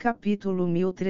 Capítulo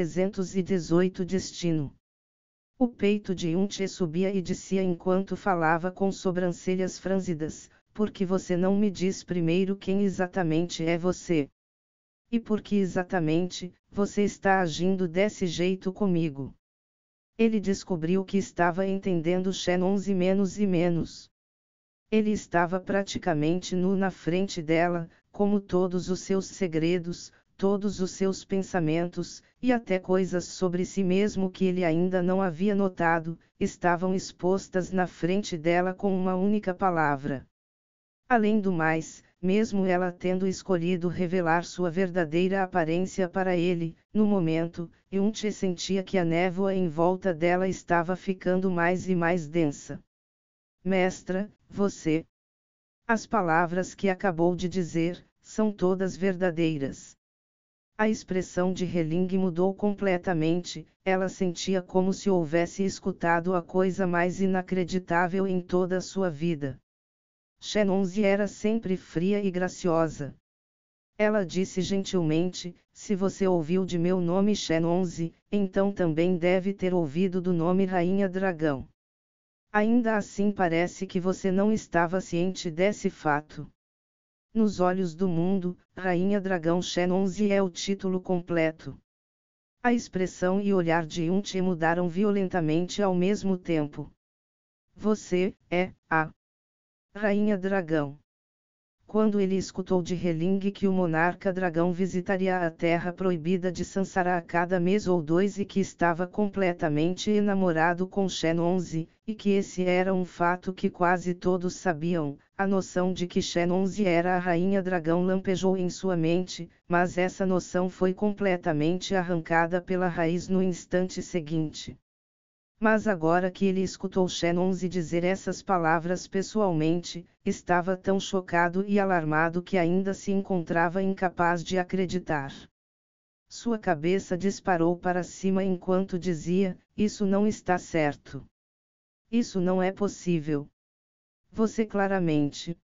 1318 Destino. O peito de Yunche subia e descia enquanto falava com sobrancelhas franzidas. Por que você não me diz primeiro quem exatamente é você? E por que exatamente você está agindo desse jeito comigo? Ele descobriu que estava entendendo Shannon menos e menos. Ele estava praticamente nu na frente dela, como todos os seus segredos, todos os seus pensamentos, e até coisas sobre si mesmo que ele ainda não havia notado, estavam expostas na frente dela com uma única palavra. Além do mais, mesmo ela tendo escolhido revelar sua verdadeira aparência para ele, no momento, Yunche sentia que a névoa em volta dela estava ficando mais e mais densa. Mestra, você. As palavras que acabou de dizer, são todas verdadeiras. A expressão de Heling mudou completamente, ela sentia como se houvesse escutado a coisa mais inacreditável em toda a sua vida. Shannon era sempre fria e graciosa. Ela disse gentilmente, se você ouviu de meu nome Shannon, então também deve ter ouvido do nome Rainha Dragão. Ainda assim parece que você não estava ciente desse fato. Nos olhos do mundo, Rainha Dragão Shannon é o título completo. A expressão e olhar de Yunche mudaram violentamente ao mesmo tempo. Você é a Rainha Dragão. Quando ele escutou de Heling que o monarca dragão visitaria a terra proibida de Sansara a cada mês ou dois e que estava completamente enamorado com Shannon, e que esse era um fato que quase todos sabiam, a noção de que Shannon era a rainha dragão lampejou em sua mente, mas essa noção foi completamente arrancada pela raiz no instante seguinte. Mas agora que ele escutou Shannon dizer essas palavras pessoalmente, estava tão chocado e alarmado que ainda se encontrava incapaz de acreditar. Sua cabeça disparou para cima enquanto dizia, isso não está certo. Isso não é possível. Você claramente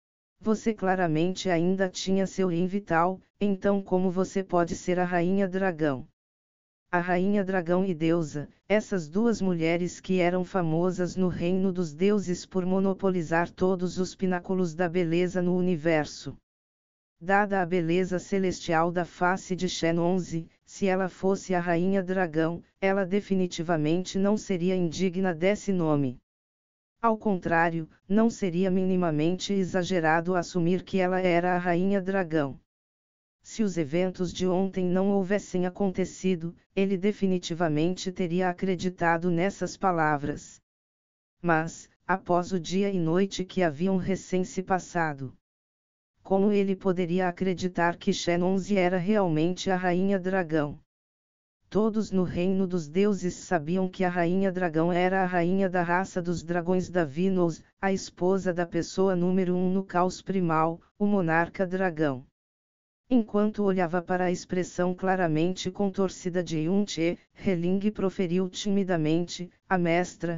ainda tinha seu rim vital, então como você pode ser a rainha dragão? A rainha dragão e deusa, essas duas mulheres que eram famosas no reino dos deuses por monopolizar todos os pináculos da beleza no universo. Dada a beleza celestial da face de Shannon, se ela fosse a rainha dragão, ela definitivamente não seria indigna desse nome. Ao contrário, não seria minimamente exagerado assumir que ela era a rainha dragão. Se os eventos de ontem não houvessem acontecido, ele definitivamente teria acreditado nessas palavras. Mas, após o dia e noite que haviam recém se passado, como ele poderia acreditar que Shannon era realmente a rainha dragão? Todos no reino dos deuses sabiam que a rainha dragão era a rainha da raça dos dragões da Vinos, a esposa da pessoa número 1 no caos primal, o monarca dragão. Enquanto olhava para a expressão claramente contorcida de Yunche, Heling proferiu timidamente, a mestra,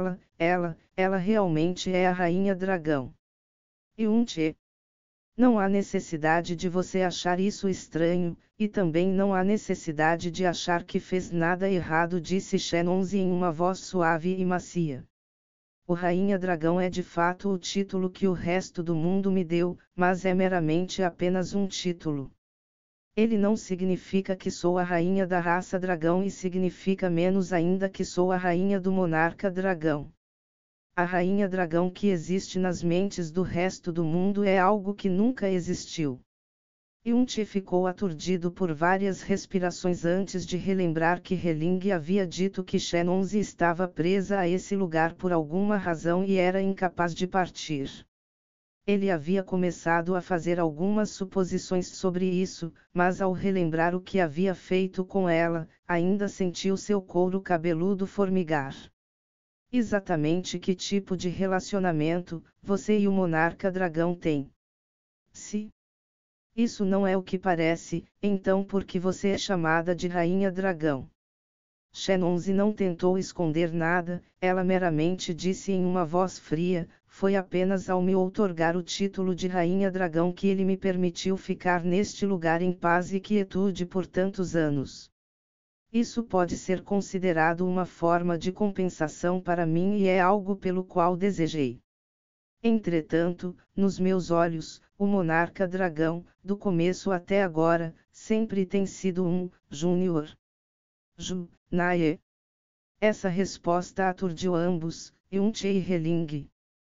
ela realmente é a rainha dragão. Yunche. Não há necessidade de você achar isso estranho, e também não há necessidade de achar que fez nada errado, disse Shannon em uma voz suave e macia. O Rainha Dragão é de fato o título que o resto do mundo me deu, mas é meramente apenas um título. Ele não significa que sou a rainha da raça dragão e significa menos ainda que sou a rainha do monarca dragão. A rainha dragão que existe nas mentes do resto do mundo é algo que nunca existiu. Yunche ficou aturdido por várias respirações antes de relembrar que Heling havia dito que Shannon estava presa a esse lugar por alguma razão e era incapaz de partir. Ele havia começado a fazer algumas suposições sobre isso, mas ao relembrar o que havia feito com ela, ainda sentiu seu couro cabeludo formigar. Exatamente que tipo de relacionamento você e o monarca dragão têm? Se isso não é o que parece, então por que você é chamada de rainha dragão? Shannon não tentou esconder nada, ela meramente disse em uma voz fria, foi apenas ao me outorgar o título de Rainha Dragão que ele me permitiu ficar neste lugar em paz e quietude por tantos anos. Isso pode ser considerado uma forma de compensação para mim e é algo pelo qual desejei. Entretanto, nos meus olhos, o monarca dragão, do começo até agora, sempre tem sido um júnior. Nae. Essa resposta aturdiu ambos, Yunche e Heling.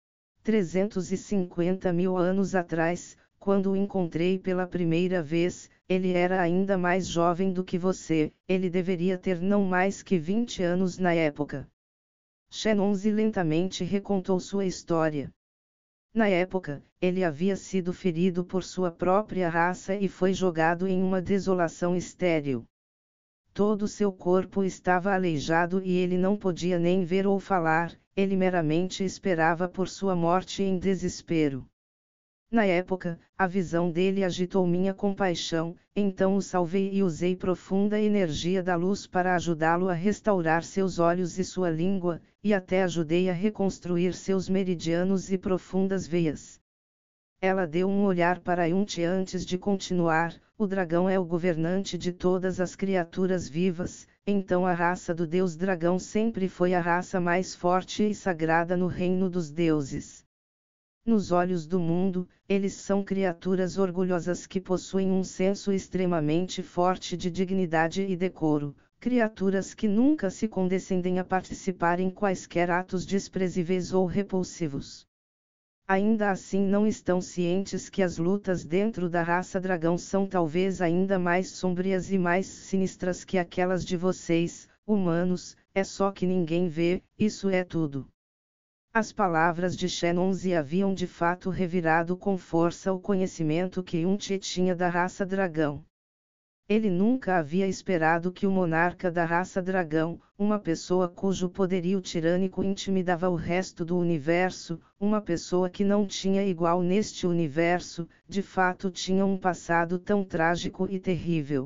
350.000 anos atrás, quando o encontrei pela primeira vez, ele era ainda mais jovem do que você, ele deveria ter não mais que 20 anos na época. Shenonzi lentamente recontou sua história. Na época, ele havia sido ferido por sua própria raça e foi jogado em uma desolação estéril. Todo seu corpo estava aleijado e ele não podia nem ver ou falar, ele meramente esperava por sua morte em desespero. Na época, a visão dele agitou minha compaixão, então o salvei e usei profunda energia da luz para ajudá-lo a restaurar seus olhos e sua língua, e até ajudei a reconstruir seus meridianos e profundas veias. Ela deu um olhar para Yunchi antes de continuar, o dragão é o governante de todas as criaturas vivas, então a raça do deus dragão sempre foi a raça mais forte e sagrada no reino dos deuses. Nos olhos do mundo, eles são criaturas orgulhosas que possuem um senso extremamente forte de dignidade e decoro, criaturas que nunca se condescendem a participar em quaisquer atos desprezíveis ou repulsivos. Ainda assim não estão cientes que as lutas dentro da raça dragão são talvez ainda mais sombrias e mais sinistras que aquelas de vocês, humanos, é só que ninguém vê, isso é tudo. As palavras de Shenonzi haviam de fato revirado com força o conhecimento que Yunchi tinha da raça dragão. Ele nunca havia esperado que o monarca da raça dragão, uma pessoa cujo poderio tirânico intimidava o resto do universo, uma pessoa que não tinha igual neste universo, de fato tinha um passado tão trágico e terrível.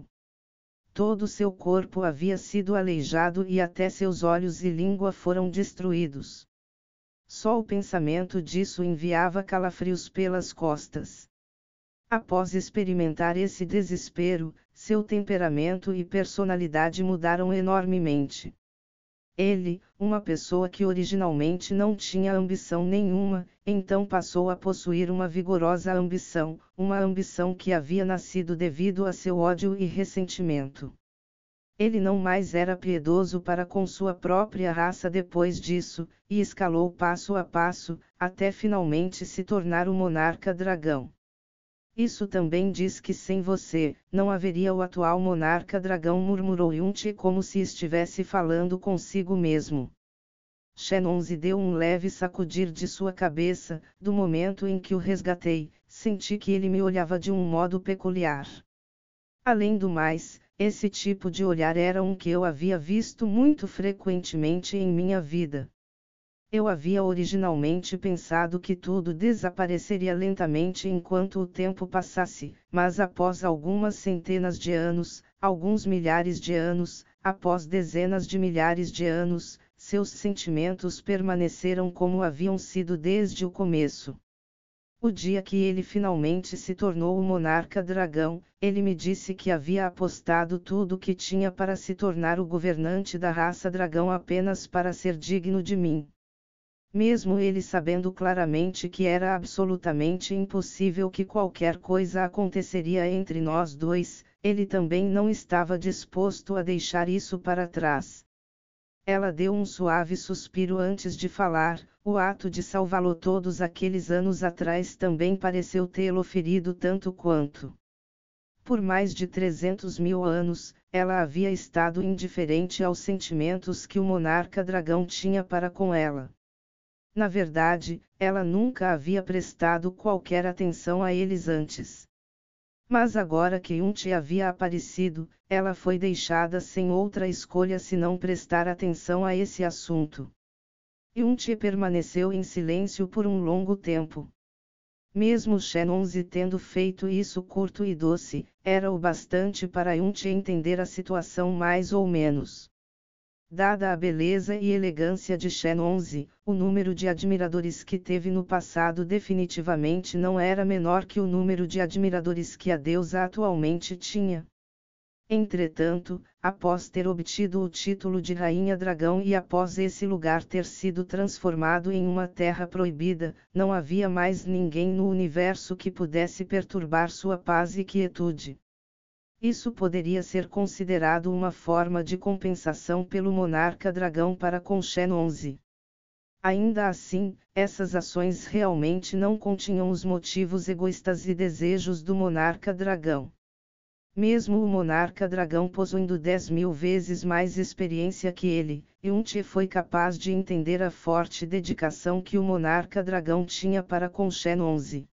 Todo seu corpo havia sido aleijado e até seus olhos e língua foram destruídos. Só o pensamento disso enviava calafrios pelas costas. Após experimentar esse desespero, seu temperamento e personalidade mudaram enormemente. Ele, uma pessoa que originalmente não tinha ambição nenhuma, então passou a possuir uma vigorosa ambição, uma ambição que havia nascido devido a seu ódio e ressentimento. Ele não mais era piedoso para com sua própria raça depois disso, e escalou passo a passo, até finalmente se tornar o monarca dragão. Isso também diz que sem você, não haveria o atual monarca dragão, murmurou Yunchi como se estivesse falando consigo mesmo. Shenonzi deu um leve sacudir de sua cabeça, do momento em que o resgatei, senti que ele me olhava de um modo peculiar. Além do mais, esse tipo de olhar era um que eu havia visto muito frequentemente em minha vida. Eu havia originalmente pensado que tudo desapareceria lentamente enquanto o tempo passasse, mas após algumas centenas de anos, alguns milhares de anos, após dezenas de milhares de anos, seus sentimentos permaneceram como haviam sido desde o começo. O dia que ele finalmente se tornou o monarca dragão, ele me disse que havia apostado tudo o que tinha para se tornar o governante da raça dragão apenas para ser digno de mim. Mesmo ele sabendo claramente que era absolutamente impossível que qualquer coisa aconteceria entre nós dois, ele também não estava disposto a deixar isso para trás. Ela deu um suave suspiro antes de falar, o ato de salvá-lo todos aqueles anos atrás também pareceu tê-lo ferido tanto quanto. Por mais de 300.000 anos, ela havia estado indiferente aos sentimentos que o monarca dragão tinha para com ela. Na verdade, ela nunca havia prestado qualquer atenção a eles antes. Mas agora que Yunchi havia aparecido, ela foi deixada sem outra escolha senão prestar atenção a esse assunto. Yunchi permaneceu em silêncio por um longo tempo. Mesmo Shenonzi tendo feito isso curto e doce, era o bastante para Yunchi entender a situação mais ou menos. Dada a beleza e elegância de Shenonzi, o número de admiradores que teve no passado definitivamente não era menor que o número de admiradores que a deusa atualmente tinha. Entretanto, após ter obtido o título de Rainha Dragão e após esse lugar ter sido transformado em uma terra proibida, não havia mais ninguém no universo que pudesse perturbar sua paz e quietude. Isso poderia ser considerado uma forma de compensação pelo monarca dragão para com Shenonzi. Ainda assim, essas ações realmente não continham os motivos egoístas e desejos do monarca dragão. Mesmo o monarca dragão possuindo 10.000 vezes mais experiência que ele, Yunche foi capaz de entender a forte dedicação que o monarca dragão tinha para com Shenonzi.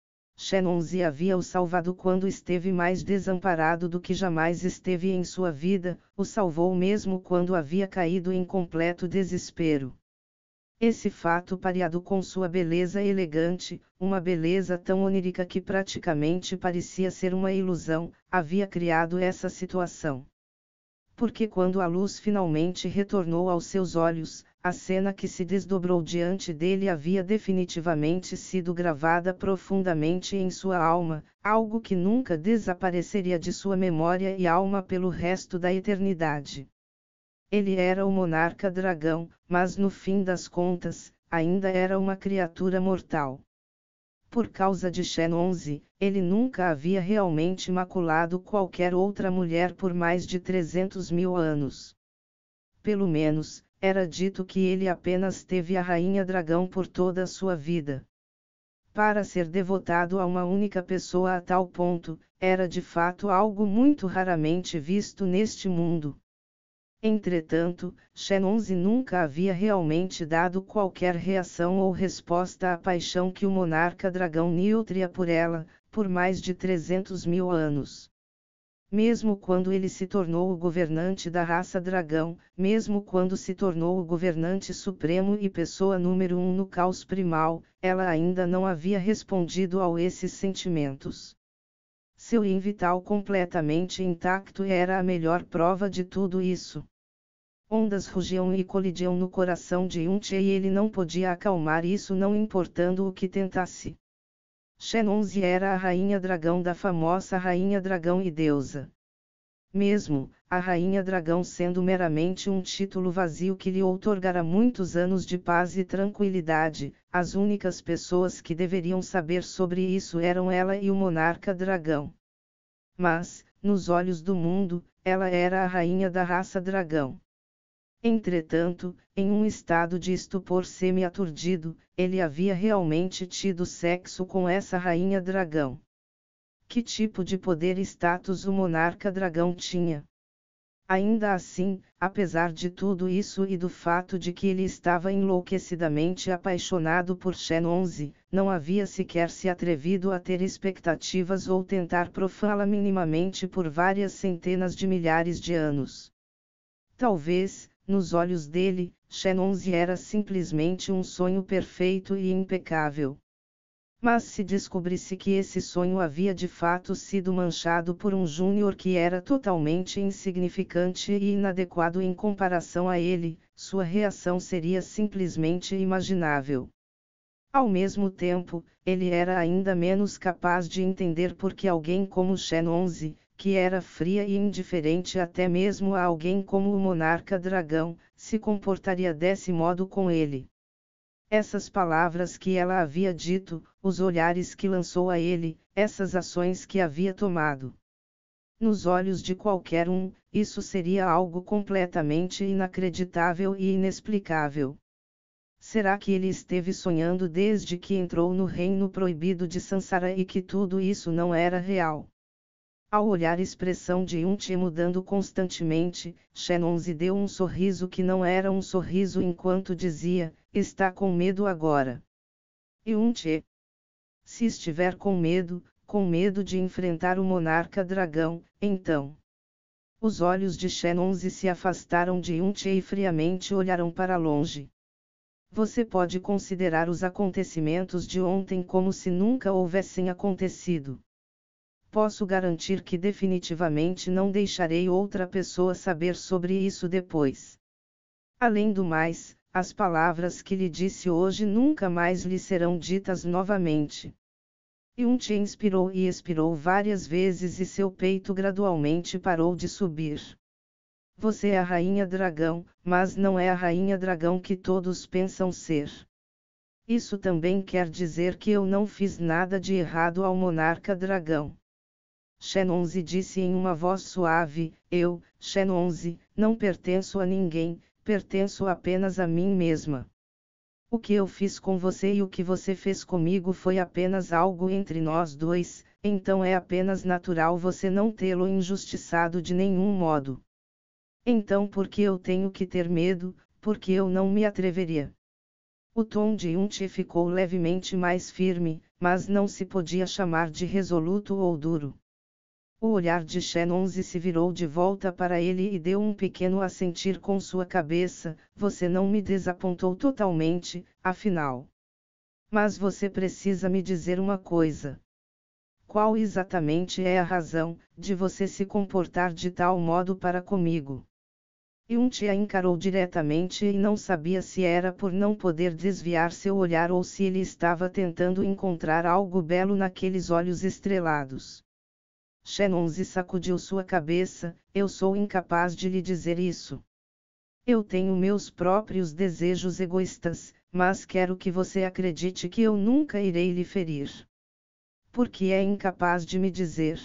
Shenonzi havia o salvado quando esteve mais desamparado do que jamais esteve em sua vida, o salvou mesmo quando havia caído em completo desespero. Esse fato, pareado com sua beleza elegante, uma beleza tão onírica que praticamente parecia ser uma ilusão, havia criado essa situação. Porque quando a luz finalmente retornou aos seus olhos, a cena que se desdobrou diante dele havia definitivamente sido gravada profundamente em sua alma, algo que nunca desapareceria de sua memória e alma pelo resto da eternidade. Ele era o monarca dragão, mas no fim das contas, ainda era uma criatura mortal. Por causa de Shenonzi, ele nunca havia realmente maculado qualquer outra mulher por mais de 300.000 anos. Pelo menos, era dito que ele apenas teve a Rainha Dragão por toda a sua vida. Para ser devotado a uma única pessoa a tal ponto, era de fato algo muito raramente visto neste mundo. Entretanto, Shenonzi nunca havia realmente dado qualquer reação ou resposta à paixão que o monarca dragão nutria por ela, por mais de 300.000 anos. Mesmo quando ele se tornou o governante da raça dragão, mesmo quando se tornou o governante supremo e pessoa número 1 no caos primal, ela ainda não havia respondido a esses sentimentos. Seu yin vital completamente intacto era a melhor prova de tudo isso. Ondas rugiam e colidiam no coração de Yunche e ele não podia acalmar isso não importando o que tentasse. Shenonzi era a rainha dragão da famosa rainha dragão e deusa. Mesmo, a rainha dragão sendo meramente um título vazio que lhe outorgara muitos anos de paz e tranquilidade, as únicas pessoas que deveriam saber sobre isso eram ela e o monarca dragão. Mas, nos olhos do mundo, ela era a rainha da raça dragão. Entretanto, em um estado de estupor semi-aturdido, ele havia realmente tido sexo com essa rainha dragão. Que tipo de poder e status o monarca dragão tinha? Ainda assim, apesar de tudo isso e do fato de que ele estava enlouquecidamente apaixonado por Shenonzi, não havia sequer se atrevido a ter expectativas ou tentar profaná-la minimamente por várias centenas de milhares de anos. Talvez, nos olhos dele, Shenonzi era simplesmente um sonho perfeito e impecável. Mas se descobrisse que esse sonho havia de fato sido manchado por um júnior que era totalmente insignificante e inadequado em comparação a ele, sua reação seria simplesmente imaginável. Ao mesmo tempo, ele era ainda menos capaz de entender por que alguém como Shenonzi, que era fria e indiferente até mesmo a alguém como o monarca dragão, se comportaria desse modo com ele. Essas palavras que ela havia dito, os olhares que lançou a ele, essas ações que havia tomado. Nos olhos de qualquer um, isso seria algo completamente inacreditável e inexplicável. Será que ele esteve sonhando desde que entrou no reino proibido de Sansara e que tudo isso não era real? Ao olhar a expressão de Yunche mudando constantemente, Shenonzi deu um sorriso que não era um sorriso enquanto dizia, está com medo agora. Yunche. Se estiver com medo de enfrentar o monarca dragão, então. Os olhos de Shenonzi se afastaram de Yunche e friamente olharam para longe. Você pode considerar os acontecimentos de ontem como se nunca houvessem acontecido. Posso garantir que definitivamente não deixarei outra pessoa saber sobre isso depois. Além do mais, as palavras que lhe disse hoje nunca mais lhe serão ditas novamente. Yun-Che inspirou e expirou várias vezes e seu peito gradualmente parou de subir. Você é a rainha dragão, mas não é a rainha dragão que todos pensam ser. Isso também quer dizer que eu não fiz nada de errado ao monarca dragão. Shenonzi disse em uma voz suave, eu, Shenonzi, não pertenço a ninguém, pertenço apenas a mim mesma. O que eu fiz com você e o que você fez comigo foi apenas algo entre nós dois, então é apenas natural você não tê-lo injustiçado de nenhum modo. Então por que eu tenho que ter medo, porque eu não me atreveria? O tom de Yun-Che ficou levemente mais firme, mas não se podia chamar de resoluto ou duro. O olhar de Shenonzi se virou de volta para ele e deu um pequeno assentir com sua cabeça, você não me desapontou totalmente, afinal. Mas você precisa me dizer uma coisa. Qual exatamente é a razão, de você se comportar de tal modo para comigo? Yun-Che a encarou diretamente e não sabia se era por não poder desviar seu olhar ou se ele estava tentando encontrar algo belo naqueles olhos estrelados. Shenonzi sacudiu sua cabeça, eu sou incapaz de lhe dizer isso. Eu tenho meus próprios desejos egoístas, mas quero que você acredite que eu nunca irei lhe ferir. Por que é incapaz de me dizer?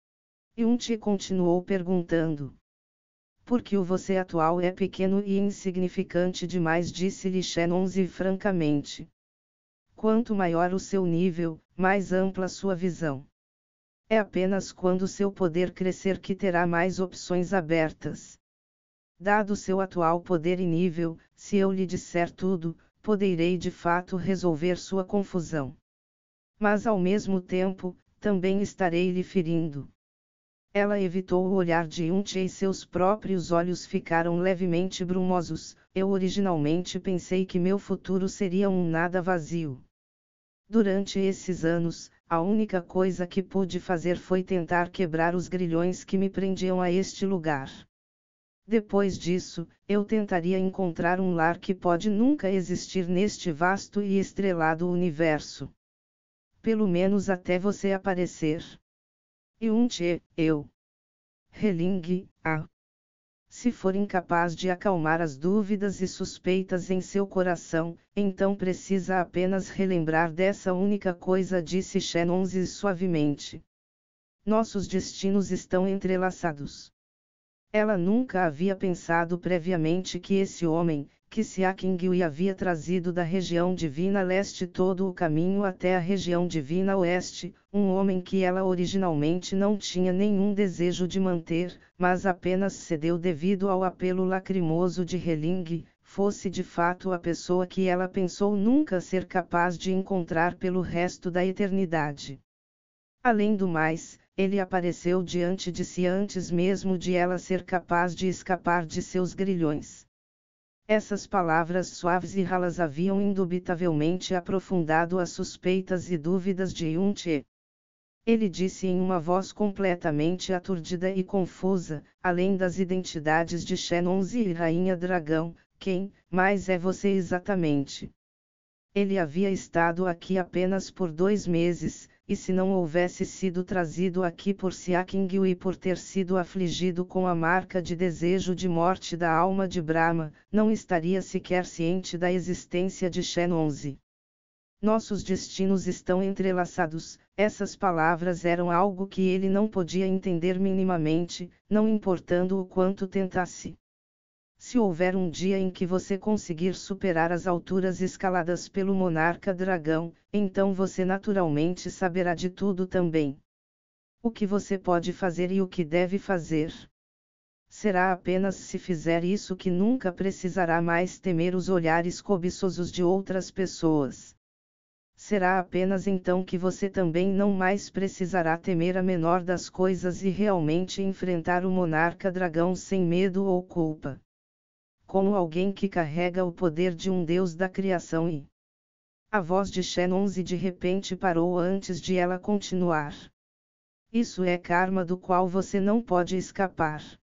Yun-Che continuou perguntando. Porque o você atual é pequeno e insignificante demais, disse-lhe Shenonzi francamente. Quanto maior o seu nível, mais ampla sua visão. É apenas quando seu poder crescer que terá mais opções abertas. Dado seu atual poder e nível, se eu lhe disser tudo, poderei de fato resolver sua confusão. Mas ao mesmo tempo, também estarei lhe ferindo. Ela evitou o olhar de Yun-Che e seus próprios olhos ficaram levemente brumosos. Eu originalmente pensei que meu futuro seria um nada vazio. Durante esses anos, a única coisa que pude fazer foi tentar quebrar os grilhões que me prendiam a este lugar. Depois disso, eu tentaria encontrar um lar que pode nunca existir neste vasto e estrelado universo. Pelo menos até você aparecer. Yun-Che, eu. Heling, Se for incapaz de acalmar as dúvidas e suspeitas em seu coração, então precisa apenas relembrar dessa única coisa, disse Shenonzi suavemente. Nossos destinos estão entrelaçados. Ela nunca havia pensado previamente que esse homem, que Xia Qingyu havia trazido da região divina leste todo o caminho até a região divina oeste, um homem que ela originalmente não tinha nenhum desejo de manter, mas apenas cedeu devido ao apelo lacrimoso de Heling, fosse de fato a pessoa que ela pensou nunca ser capaz de encontrar pelo resto da eternidade. Além do mais, ele apareceu diante de si antes mesmo de ela ser capaz de escapar de seus grilhões. Essas palavras suaves e ralas haviam indubitavelmente aprofundado as suspeitas e dúvidas de Yun-Che. Ele disse em uma voz completamente aturdida e confusa, além das identidades de Shenonzi e Rainha Dragão, quem mais é você exatamente? Ele havia estado aqui apenas por 2 meses, e se não houvesse sido trazido aqui por Xia Qingyu e por ter sido afligido com a marca de desejo de morte da alma de Brahma, não estaria sequer ciente da existência de Shenonzi. Nossos destinos estão entrelaçados. Essas palavras eram algo que ele não podia entender minimamente, não importando o quanto tentasse. Se houver um dia em que você conseguir superar as alturas escaladas pelo monarca dragão, então você naturalmente saberá de tudo também. O que você pode fazer e o que deve fazer. Será apenas se fizer isso que nunca precisará mais temer os olhares cobiçosos de outras pessoas. Será apenas então que você também não mais precisará temer a menor das coisas e realmente enfrentar o monarca dragão sem medo ou culpa. Como alguém que carrega o poder de um deus da criação e... A voz de Shenonzi de repente parou antes de ela continuar. Isso é karma do qual você não pode escapar.